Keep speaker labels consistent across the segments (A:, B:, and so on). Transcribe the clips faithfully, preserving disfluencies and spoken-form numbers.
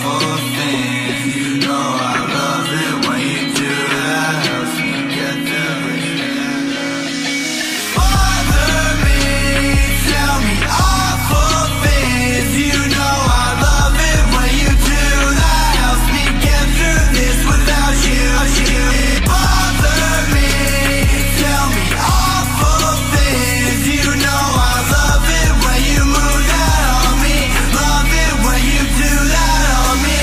A: awful things. You know I love it when you do that. Helps me get through it. Bother me, tell me awful things. You know I love it when you do that. Helps me get through this without you. Bother me, tell me awful things. You know I love it when you move that on me. Love it when you do that on me.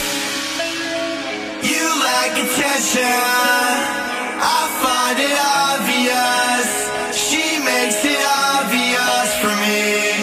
A: You lack attention, I find it obvious. She makes it obvious for me.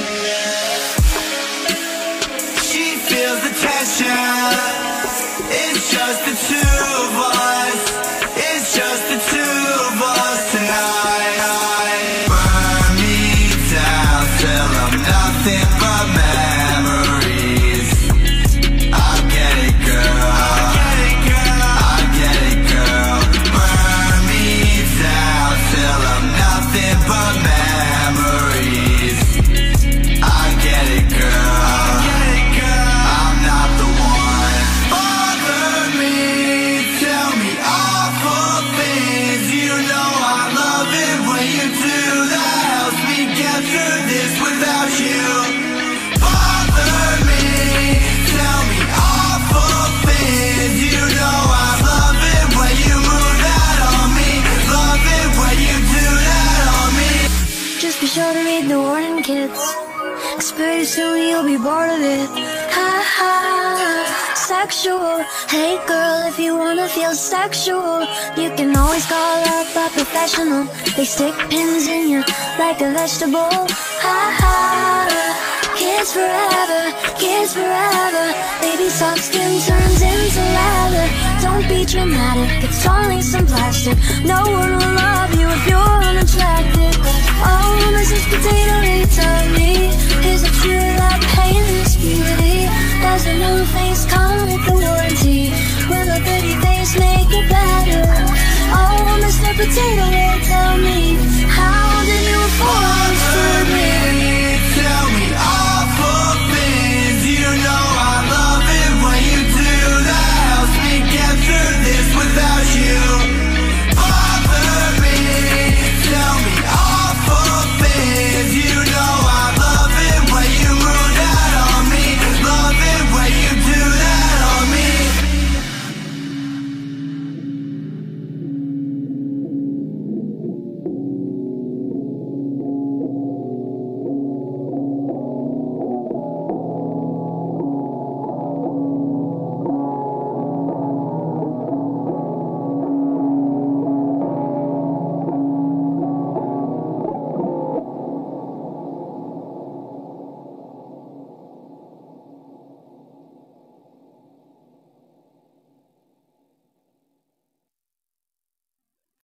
A: She feels the tension. It's just the two of us. It's just the two of us tonight. Burn me down till I'm nothing but memories. I get it, girl. I get it, girl. I get it, girl. Burn me down till I'm nothing but memories. I get it, girl. I get it, girl. I'm not the one. Bother me, tell me awful things. You know I love it when you do that. Helps me get through this without you. Bother me, tell me awful things. You know I love it when you move that on me. Love it when you do that on me.
B: Just be sure to read the warning, kids, 'cause pretty soon you'll be bored of it. Ha ha, sexual. Hey girl, if you wanna feel sexual, you can always call up a professional. They stick pins in you like a vegetable. Ha ha, kids forever, kids forever. Baby soft skin turns into leather. Don't be dramatic, it's only some plastic. No one will love you if you're unattractive. Oh, Missus Potato, they tell me, is it true that pain is beauty? Does a new face come with the warranty? Will a pretty face make it better? Oh, Mister Potato, they tell me, how did you afford to